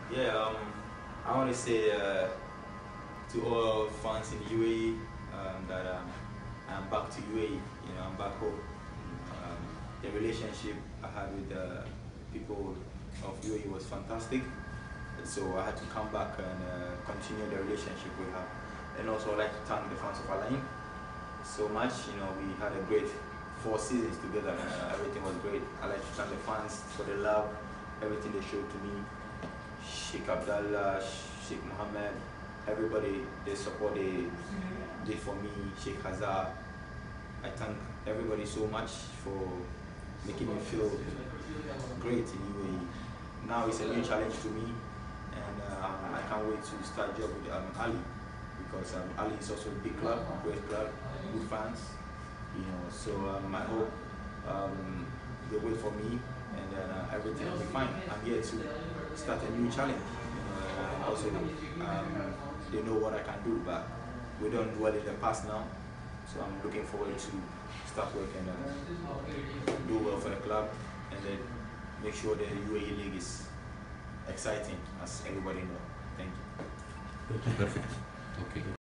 Yeah, I want to say to all fans in UAE that I'm back to UAE. I'm back home. The relationship I had with the people of UAE was fantastic. So I had to come back and continue the relationship we have. And also I'd like to thank the fans of ALHI so much. We had a great 4 seasons together. Everything was great. I'd like to thank the fans for the love, everything they showed to me. Sheikh Abdallah, Sheikh Mohammed, everybody, the support they did for me, Sheikh Hazar. I thank everybody so much for making me feel great in UAE. Now it's a new challenge to me, and I can't wait to start job with ALHI, because ALHI is also a big club, great club, good fans. So I hope they wait for me, and then everything will be fine. I'm here to start a new challenge. Also, they know what I can do, but we don't dwell in the past now. So I'm looking forward to start work and do well for the club, and then make sure the UAE League is exciting, as everybody knows. Thank you. Perfect. Okay.